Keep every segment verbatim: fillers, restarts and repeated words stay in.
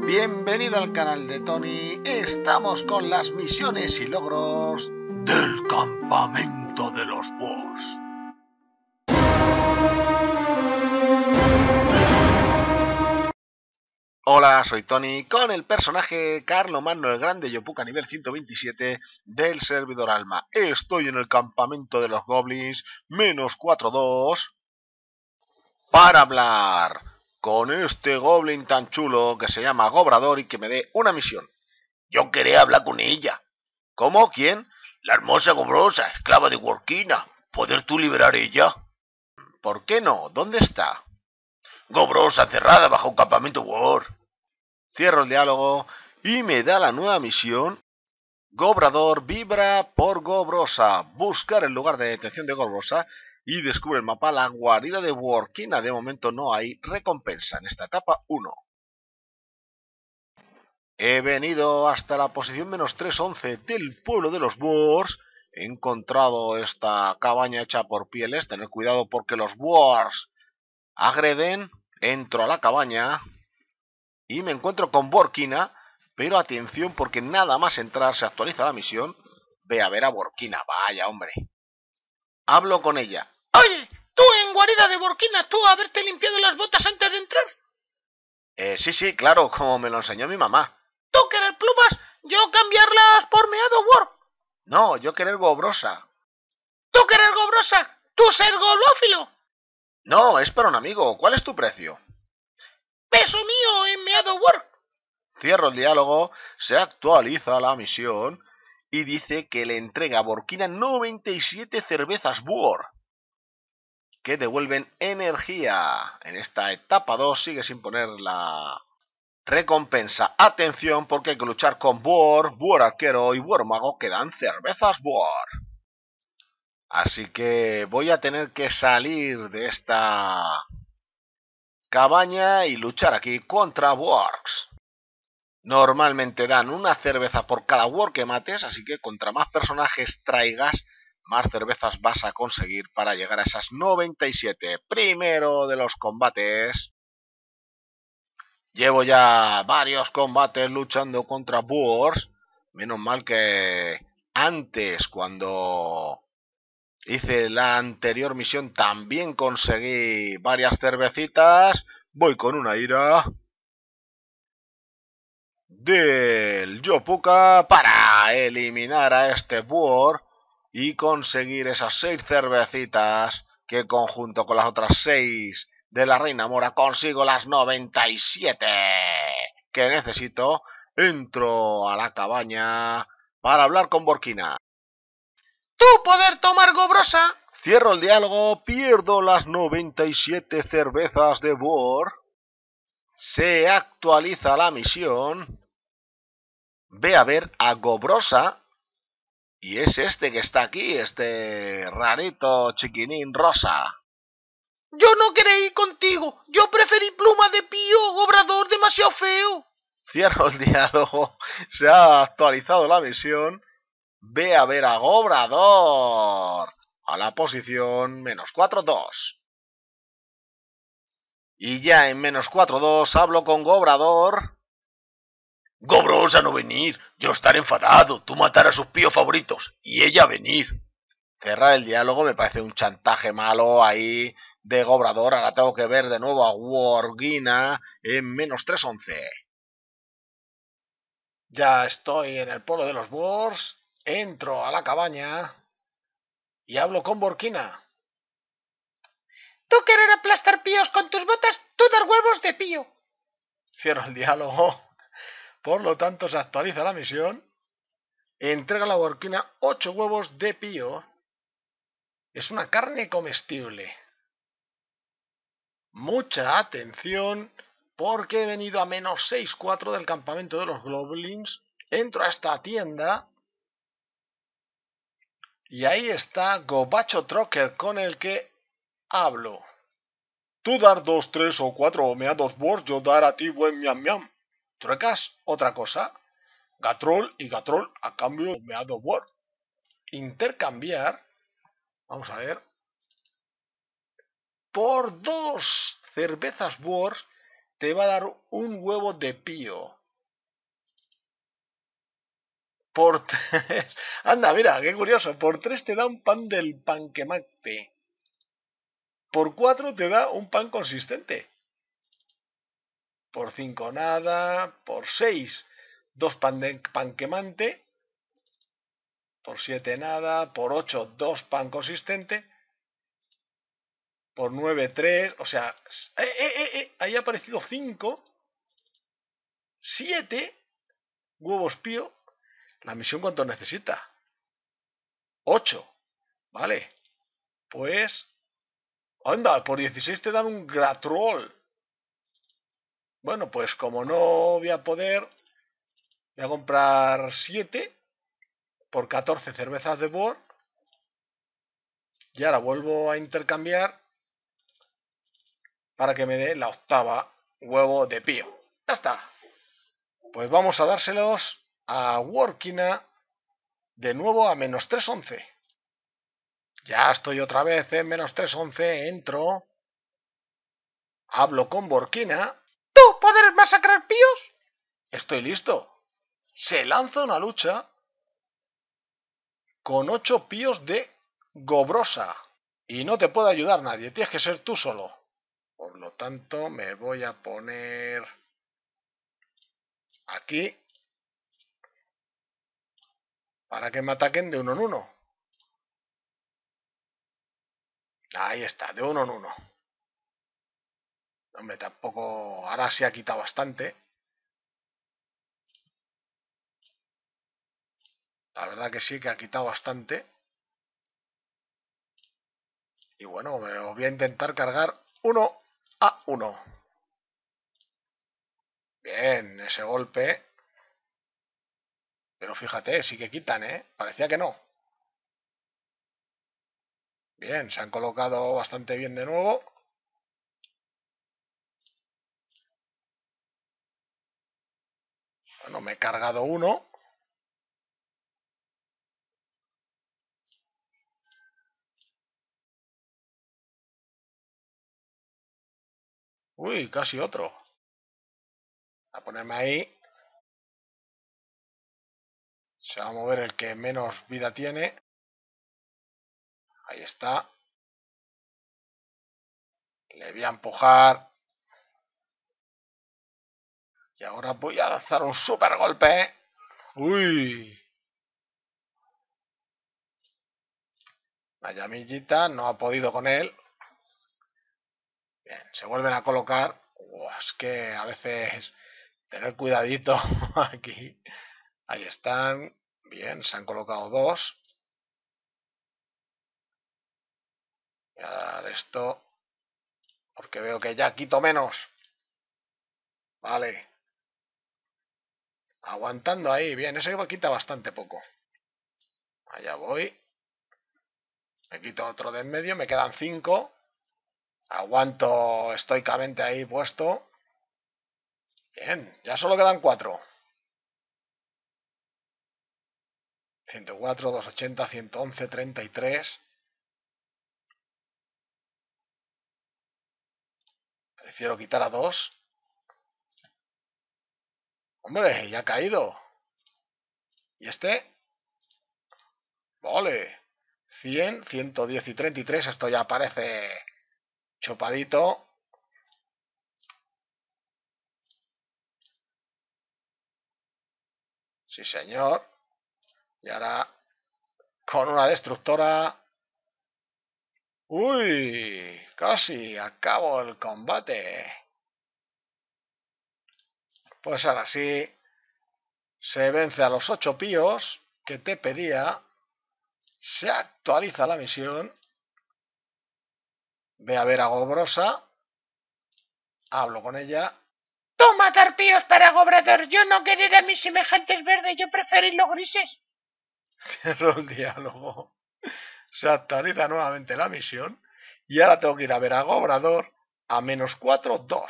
Bienvenido al canal de Tony. Estamos con las misiones y logros del campamento de los Boars. Hola, soy Tony con el personaje Carlomagno el Grande Yopuka nivel ciento veintisiete del servidor Alma. Estoy en el campamento de los Goblins menos cuatro dos para hablar con este Goblin tan chulo que se llama Gobrador y que me dé una misión. Yo quería hablar con ella. ¿Cómo? ¿Quién? La hermosa Gobrosa, esclava de Workina. ¿Poder tú liberar ella? ¿Por qué no? ¿Dónde está? Gobrosa, cerrada bajo un campamento War. Cierro el diálogo y me da la nueva misión. Gobrador vibra por Gobrosa. Buscar el lugar de detención de Gobrosa y descubre el mapa la guarida de Workina. De momento no hay recompensa en esta etapa uno. He venido hasta la posición menos trescientos once del pueblo de los Boars. He encontrado esta cabaña hecha por pieles. Tened cuidado porque los Boars agreden. Entro a la cabaña y me encuentro con Workina. Pero atención porque nada más entrar se actualiza la misión. Ve a ver a Workina. Vaya hombre. Hablo con ella. Oye, tú en guarida de Workina, tú haberte limpiado las botas antes de entrar. Eh, sí, sí, claro, como me lo enseñó mi mamá. ¿Tú querer plumas? Yo cambiarlas por meado War. No, yo querer Gobrosa. ¿Tú querer Gobrosa? ¿Tú ser golófilo? No, es para un amigo. ¿Cuál es tu precio? Peso mío en meado War. Cierro el diálogo, se actualiza la misión y dice que le entrega a Workina noventa y siete cervezas Boar que devuelven energía. En esta etapa dos sigue sin poner la recompensa. Atención porque hay que luchar con Boar, Boar arquero y Boar mago que dan cervezas Boar. Así que voy a tener que salir de esta cabaña y luchar aquí contra Boars. Normalmente dan una cerveza por cada War que mates, así que contra más personajes traigas, más cervezas vas a conseguir para llegar a esas noventa y siete. Primero de los combates. Llevo ya varios combates luchando contra Boars. Menos mal que antes, cuando hice la anterior misión, también conseguí varias cervecitas. Voy con una ira del Yopuka para eliminar a este Boar y conseguir esas seis cervecitas que conjunto con las otras seis de la Reina Mora consigo las noventa y siete que necesito. Entro a la cabaña para hablar con Workina. ¿Tú poder tomar Gobrosa? Cierro el diálogo, pierdo las noventa y siete cervezas de Boar. Se actualiza la misión. Ve a ver a Gobrosa. Y es este que está aquí, este rarito chiquinín rosa. Yo no quería ir contigo. Yo preferí pluma de pío, Gobrador, demasiado feo. Cierro el diálogo. Se ha actualizado la misión. Ve a ver a Gobrador. A la posición menos cuatro dos. Y ya en menos cuatro dos hablo con Gobrador. Gobrosa no venir, yo estar enfadado, tú matar a sus píos favoritos y ella venir. Cerrar el diálogo me parece un chantaje malo ahí de Gobrador. Ahora tengo que ver de nuevo a Workina en menos tres once. Ya estoy en el pueblo de los Boars. Entro a la cabaña y hablo con Workina. ¿Tú querer aplastar píos con tus botas? Tú dar huevos de pío. Cierro el diálogo. Por lo tanto, se actualiza la misión. Entrega a la Workina ocho huevos de pío. Es una carne comestible. Mucha atención, porque he venido a menos seis cuatro del campamento de los Goblins. Entro a esta tienda. Y ahí está Gobacho Trocker con el que hablo. Tú dar dos, tres o cuatro meados Boars, yo dar a ti buen miam miam. ¿Truecas otra cosa? Gatrol y Gatrol a cambio de meado Boar. Intercambiar. Vamos a ver. Por dos cervezas Boars te va a dar un huevo de pío. Por tres... Anda, mira, qué curioso. Por tres te da un pan del panquemate. Por cuatro te da un pan consistente. Por cinco nada. Por seis, dos pan de panquemante. Por siete nada. Por ocho, dos pan consistente. Por nueve, tres. O sea, eh, eh, eh, eh, ahí ha aparecido cinco. siete huevos pío. ¿La misión cuánto necesita? ocho. Vale. Pues... anda, por dieciséis te dan un gratrol. Bueno, pues como no voy a poder, voy a comprar siete por catorce cervezas de Bohr. Y ahora vuelvo a intercambiar para que me dé la octava huevo de pío. Ya está. Pues vamos a dárselos a Workina de nuevo a menos tres once. Ya estoy otra vez en menos tres once. Entro. Hablo con Workina. ¿Tú poder masacrar píos? Estoy listo. Se lanza una lucha con ocho píos de Gobrosa. Y no te puede ayudar nadie. Tienes que ser tú solo. Por lo tanto, me voy a poner aquí para que me ataquen de uno en uno. Ahí está, de uno en uno. Hombre, tampoco... ahora sí ha quitado bastante. La verdad que sí que ha quitado bastante. Y bueno, me lo voy a intentar cargar uno a uno. Bien, ese golpe. Pero fíjate, sí que quitan, ¿eh? Parecía que no. Bien, se han colocado bastante bien de nuevo. Bueno, me he cargado uno. Uy, casi otro. A ponerme ahí. Se va a mover el que menos vida tiene. Ahí está. Le voy a empujar. Y ahora voy a lanzar un super golpe. Uy. La llamillita no ha podido con él. Bien, se vuelven a colocar. Uf, es que a veces tener cuidadito aquí. Ahí están. Bien, se han colocado dos. Voy a dar esto. Porque veo que ya quito menos. Vale. Aguantando ahí. Bien, ese quita bastante poco. Allá voy. Me quito otro de en medio. Me quedan cinco. Aguanto estoicamente ahí puesto. Bien, ya solo quedan cuatro. ciento cuatro, doscientos ochenta, ciento once, treinta y tres. Prefiero quitar a dos. Hombre, ya ha caído. ¿Y este? Vale. cien, ciento diez y treinta y tres. Esto ya parece chopadito. Sí, señor. Y ahora con una destructora. Uy, casi acabo el combate. Pues ahora sí, se vence a los ocho píos que te pedía. Se actualiza la misión. Ve a ver a Gobrosa. Hablo con ella. Tú matar píos para Gobrador. Yo no querer a mis semejantes verdes. Yo preferir los grises. Cierro el diálogo. Se actualiza nuevamente la misión. Y ahora tengo que ir a ver a Gobrador a menos cuatro, dos.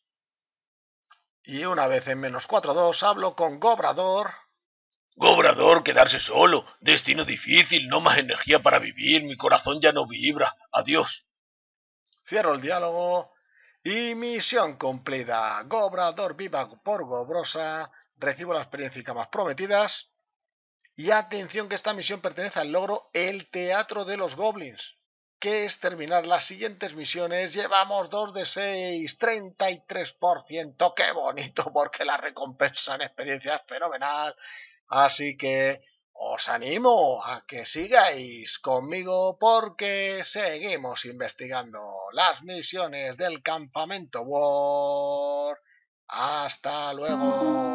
Y una vez en menos cuatro, dos hablo con Gobrador. Gobrador, quedarse solo. Destino difícil, no más energía para vivir. Mi corazón ya no vibra. Adiós. Cierro el diálogo. Y misión cumplida. Gobrador viva por Gobrosa. Recibo la experiencia y camas prometidas. Y atención que esta misión pertenece al logro El Teatro de los Goblins, que es terminar las siguientes misiones. Llevamos dos de seis, treinta y tres por ciento. ¡Qué bonito! Porque la recompensa en experiencia es fenomenal. Así que os animo a que sigáis conmigo porque seguimos investigando las misiones del Campamento War. ¡Hasta luego!